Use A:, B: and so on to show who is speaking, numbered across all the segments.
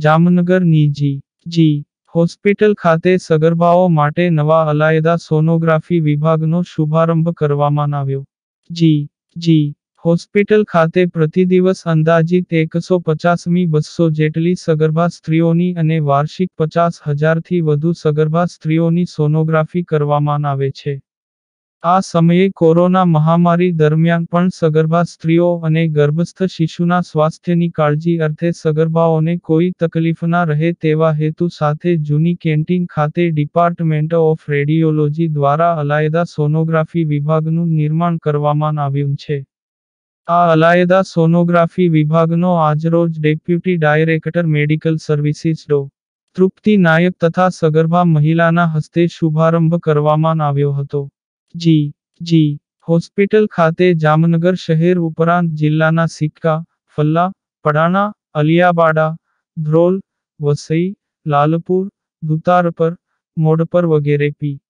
A: જામનગરની જી હોસ્પિટલ ખાતે સગર્ભાઓ માટે નવા અલાયદા સોનોગ્રાફી વિભાગનો શુભારંભ કરવામાં આવ્યો. જી હોસ્પિટલ ખાતે પ્રતિદિવસ અંદાજિત 150મી 200 જેટલી સગર્ભા સ્ત્રીઓની અને વાર્ષિક 50,000થી વધુ સગર્ભા સ્ત્રીઓની સોનોગ્રાફી કરવામાં આવે છે. આ સમયે કોરોના મહામારી દરમિયાન પણ સગર્ભા સ્ત્રીઓ અને ગર્ભસ્થ શિશુના સ્વાસ્થ્યની કાળજી અર્થે સગર્ભાઓને કોઈ તકલીફ ના રહે તેવા હેતુ સાથે જૂની કેન્ટીન ખાતે ડિપાર્ટમેન્ટ ઓફ રેડિયોલોજી દ્વારા અલાયદા સોનોગ્રાફી વિભાગનું નિર્માણ કરવામાં આવ્યું છે. આ અલાયદા સોનોગ્રાફી વિભાગનો આજરોજ ડેપ્યુટી ડાયરેક્ટર મેડિકલ સર્વિસીસ ડો. તૃપ્તિ નાયક તથા સગર્ભા મહિલાના હસ્તે શુભારંભ કરવામાં આવ્યો હતો. જી હોસ્પિટલ ખાતે જામનગર શહેર ઉપરાંત જિલ્લાના સિક્કા, ફલ્લા, પડાણા, અલિયાબાડા, ધ્રોલ, વસઈ, લાલપુર, દુતારપર, મોડપર વગેરે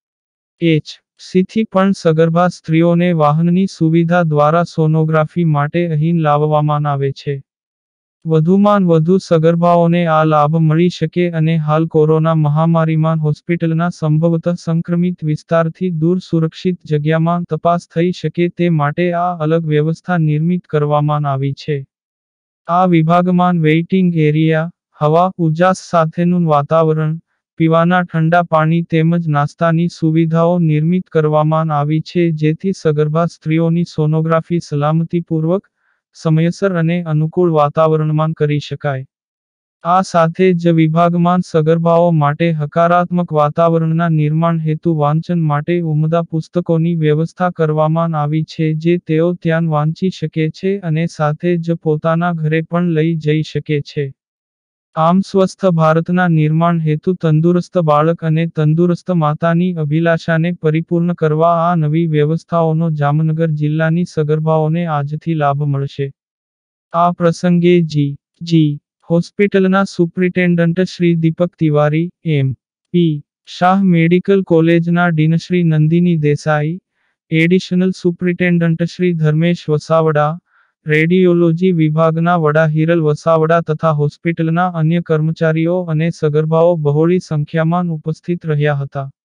A: પી.એચ.સીથી પણ સગર્ભા સ્ત્રીઓને વાહનની સુવિધા દ્વારા સોનોગ્રાફી માટે અહીં લાવવામાં આવે છે. વધુમાં વધુ સગર્ભાઓને આ લાભ મળી શકે અને હાલ કોરોના મહામારીમાં હોસ્પિટલના સંભવતઃ સંક્રમિત વિસ્તારથી દૂર સુરક્ષિત જગ્યામાં તપાસ થઈ શકે તે માટે આ અલગ વ્યવસ્થા નિર્મિત કરવામાં આવી છે. આ વિભાગમાં વેઇટિંગ એરિયા, હવા ઉજાસ સાથેનું વાતાવરણ, પીવાના ઠંડા પાણી તેમજ નાસ્તાની સુવિધાઓ નિર્મિત કરવામાં આવી છે જેથી સગર્ભા સ્ત્રીઓની સોનોગ્રાફી સલામતીપૂર્વક, સમયસર અને અનુકૂળ વાતાવરણમાં કરી શકાય. આ સાથે જ વિભાગમાં સગર્ભાઓ માટે હકારાત્મક વાતાવરણના નિર્માણ હેતુ વાંચન માટે ઉમદા પુસ્તકોની વ્યવસ્થા કરવામાં આવી છે જે તેઓ ત્યાં વાંચી શકે છે અને સાથે જ પોતાના ઘરે પણ લઈ જઈ શકે છે. આમ સ્વસ્થ ભારતના નિર્માણ હેતુ તંદુરસ્ત બાળક અને તંદુરસ્ત માતાની અભિલાષાને પરિપૂર્ણ કરવા આ નવી વ્યવસ્થાઓનો જામનગર જિલ્લાની સગર્ભાઓને આજથી લાભ મળશે. આ પ્રસંગે જી હોસ્પિટલના superintendent Shri Deepak Tiwari, M P. Shah, medical કોલેજના dean Shri Nandini Desai, additional superintendent Shri Dharmesh Vasavada, radiology વિભાગના વડા હિરલ વસાવડા તથા હોસ્પિટલના અન્ય કર્મચારીઓ અને સગર્ભાઓ બહોળી સંખ્યામાં ઉપસ્થિત રહ્યા હતા.